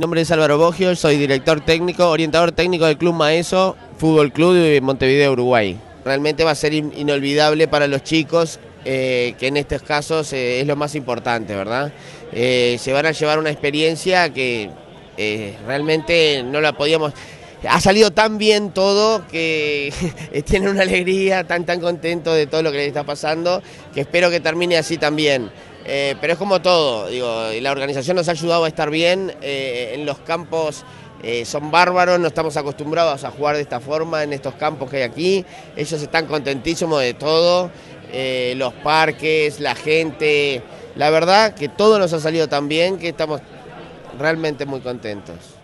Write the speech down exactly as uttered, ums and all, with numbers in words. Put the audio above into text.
nombre es Álvaro Boggio, soy director técnico, orientador técnico del Club Maeso, Fútbol Club de Montevideo, Uruguay. Realmente va a ser in inolvidable para los chicos, eh, que en estos casos eh, es lo más importante, ¿verdad? Eh, se van a llevar una experiencia que eh, realmente no la podíamos... Ha salido tan bien todo que tienen una alegría, tan tan contentos de todo lo que les está pasando, que espero que termine así también. Eh, pero es como todo, digo, la organización nos ha ayudado a estar bien, eh, en los campos eh, son bárbaros, no estamos acostumbrados a jugar de esta forma en estos campos que hay aquí, ellos están contentísimos de todo, eh, los parques, la gente, la verdad que todo nos ha salido tan bien que estamos realmente muy contentos.